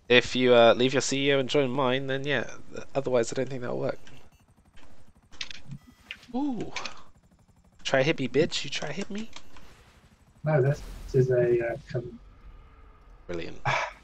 If you leave your CEO and join mine, then yeah. Otherwise, I don't think that'll work. Ooh. Try hit me, bitch. You try hit me? No, this is a Brilliant.